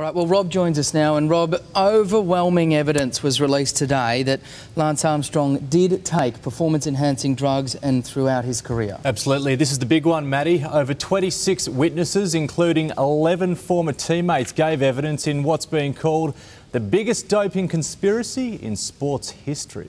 All right, well, Rob joins us now, and Rob, overwhelming evidence was released today that Lance Armstrong did take performance-enhancing drugs and throughout his career. Absolutely. This is the big one, Matty. Over 26 witnesses, including 11 former teammates, gave evidence in what's being called the biggest doping conspiracy in sports history.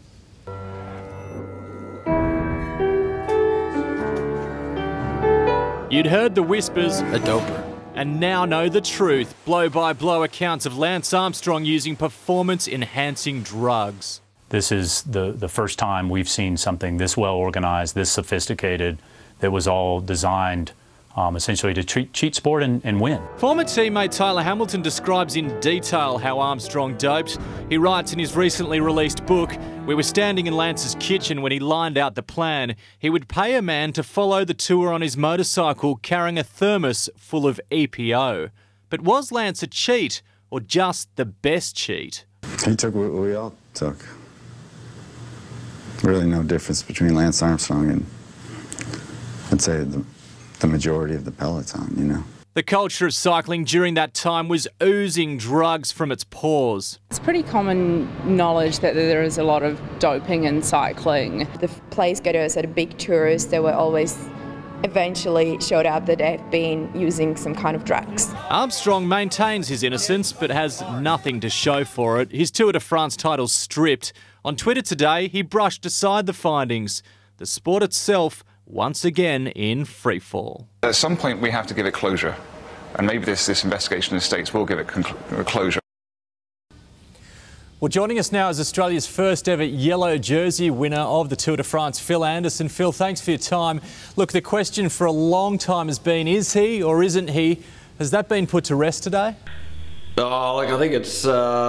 You'd heard the whispers, a doper, and now know the truth. Blow-by-blow accounts of Lance Armstrong using performance-enhancing drugs. This is the first time we've seen something this well organized, this sophisticated, that was all designed essentially to cheat sport and win. Former teammate Tyler Hamilton describes in detail how Armstrong doped. He writes in his recently released book, "We were standing in Lance's kitchen when he lined out the plan. He would pay a man to follow the tour on his motorcycle carrying a thermos full of EPO. But was Lance a cheat or just the best cheat?" He took what we all took. Really no difference between Lance Armstrong and, I'd say, the majority of the peloton, you know. The culture of cycling during that time was oozing drugs from its pores. It's pretty common knowledge that there is a lot of doping in cycling. The place goers at big tours, they were always eventually showed up that they've been using some kind of drugs. Armstrong maintains his innocence but has nothing to show for it. His Tour de France title stripped. On Twitter today, he brushed aside the findings. The sport itself once again in freefall. At some point we have to give it closure, and maybe this investigation in the States will give it closure. Well, joining us now is Australia's first ever yellow jersey winner of the Tour de France, Phil Anderson. Phil, thanks for your time. Look, the question for a long time has been, is he or isn't he? Has that been put to rest today? Oh, look, I think it's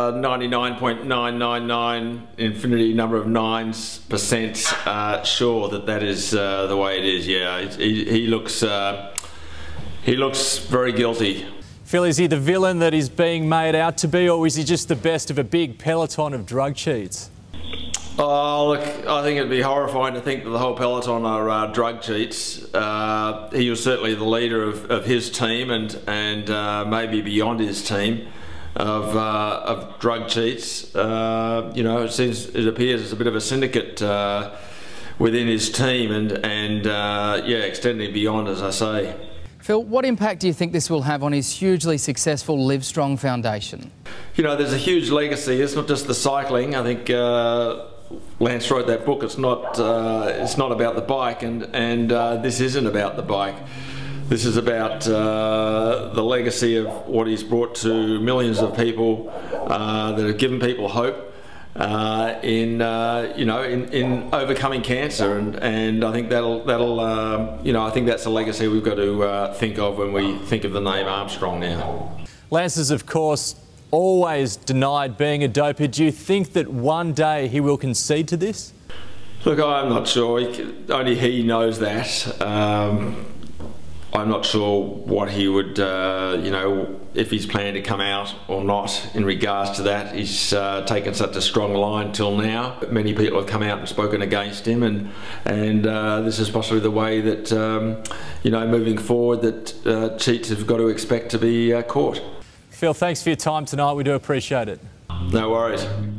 99.999 infinity number of 9% sure that is the way it is. Yeah, he looks very guilty. Phil, is he the villain that he's being made out to be, or is he just the best of a big peloton of drug cheats? Oh, look, I think it'd be horrifying to think that the whole peloton are drug cheats. He was certainly the leader of his team and maybe beyond his team of drug cheats. You know, it appears it's a bit of a syndicate within his team and yeah, extending beyond, as I say. Phil, what impact do you think this will have on his hugely successful Livestrong Foundation? You know, there's a huge legacy. It's not just the cycling. I think Lance wrote that book. It's not about the bike, and this isn't about the bike. This is about the legacy of what he's brought to millions of people that have given people hope in overcoming cancer, and I think that'll you know, I think that's a legacy we've got to think of when we think of the name Armstrong now. Lance has, of course, always denied being a doper. Do you think that one day he will concede to this? Look, I'm not sure. Only he knows that. I'm not sure what he would, you know, if he's planning to come out or not in regards to that. He's taken such a strong line till now. Many people have come out and spoken against him, and this is possibly the way that, you know, moving forward, that cheats have got to expect to be caught. Phil, thanks for your time tonight. We do appreciate it. No worries.